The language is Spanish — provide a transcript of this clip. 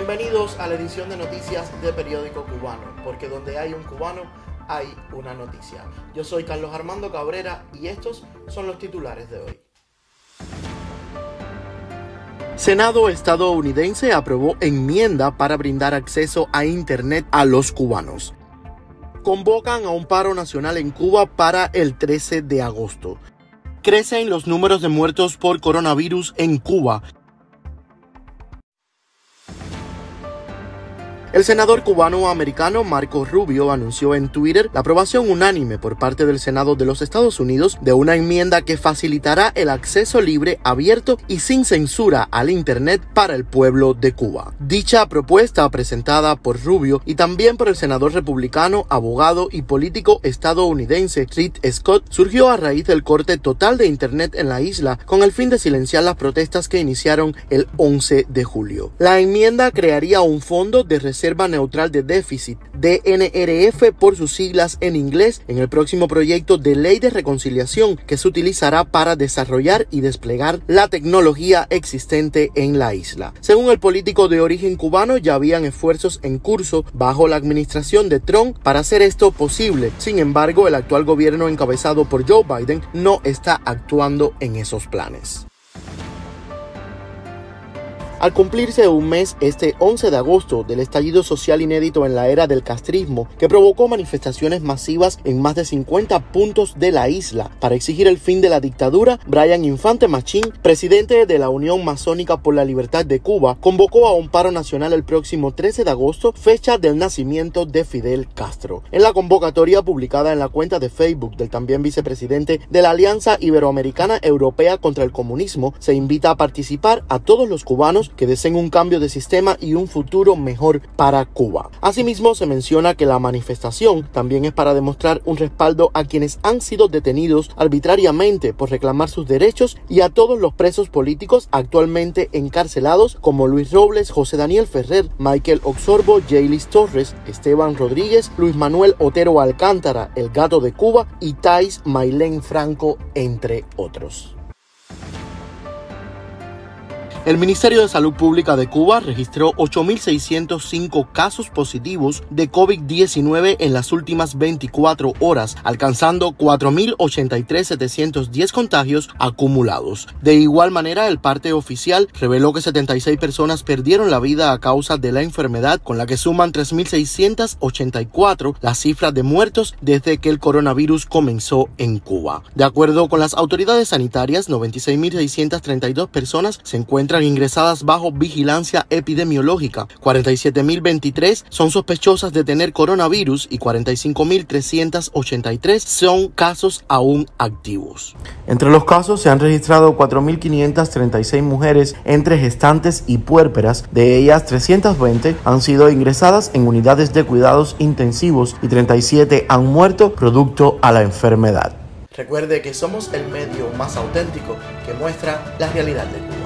Bienvenidos a la edición de noticias de Periódico Cubano, porque donde hay un cubano, hay una noticia. Yo soy Carlos Armando Cabrera y estos son los titulares de hoy. Senado estadounidense aprobó enmienda para brindar acceso a Internet a los cubanos. Convocan a un paro nacional en Cuba para el 13 de agosto. Crecen los números de muertos por coronavirus en Cuba. El senador cubano-americano Marco Rubio anunció en Twitter la aprobación unánime por parte del Senado de los Estados Unidos de una enmienda que facilitará el acceso libre, abierto y sin censura al Internet para el pueblo de Cuba. Dicha propuesta, presentada por Rubio y también por el senador republicano, abogado y político estadounidense Rick Scott, surgió a raíz del corte total de Internet en la isla con el fin de silenciar las protestas que iniciaron el 11 de julio. La enmienda crearía un fondo de reserva neutral de déficit, DNRF por sus siglas en inglés, en el próximo proyecto de ley de reconciliación que se utilizará para desarrollar y desplegar la tecnología existente en la isla. Según el político de origen cubano, ya habían esfuerzos en curso bajo la administración de Trump para hacer esto posible. Sin embargo, el actual gobierno encabezado por Joe Biden no está actuando en esos planes. Al cumplirse un mes este 11 de agosto del estallido social inédito en la era del castrismo, que provocó manifestaciones masivas en más de 50 puntos de la isla para exigir el fin de la dictadura, Brian Infante Machín, presidente de la Unión Masónica por la Libertad de Cuba, convocó a un paro nacional el próximo 13 de agosto, fecha del nacimiento de Fidel Castro. En la convocatoria publicada en la cuenta de Facebook del también vicepresidente de la Alianza Iberoamericana Europea contra el Comunismo, se invita a participar a todos los cubanos que deseen un cambio de sistema y un futuro mejor para Cuba. Asimismo, se menciona que la manifestación también es para demostrar un respaldo a quienes han sido detenidos arbitrariamente por reclamar sus derechos y a todos los presos políticos actualmente encarcelados como Luis Robles, José Daniel Ferrer, Michael Oxorbo, Jaylis Torres, Esteban Rodríguez, Luis Manuel Otero Alcántara, el Gato de Cuba y Thais Mailén Franco, entre otros. El Ministerio de Salud Pública de Cuba registró 8.605 casos positivos de COVID-19 en las últimas 24 horas, alcanzando 4.083.710 contagios acumulados. De igual manera, el parte oficial reveló que 76 personas perdieron la vida a causa de la enfermedad, con la que suman 3.684 las cifras de muertos desde que el coronavirus comenzó en Cuba. De acuerdo con las autoridades sanitarias, 96.632 personas se encuentran ingresadas bajo vigilancia epidemiológica, 47.023 son sospechosas de tener coronavirus y 45.383 son casos aún activos. Entre los casos se han registrado 4.536 mujeres entre gestantes y puérperas, de ellas 320 han sido ingresadas en unidades de cuidados intensivos y 37 han muerto producto a la enfermedad. Recuerde que somos el medio más auténtico que muestra la realidad de Cuba.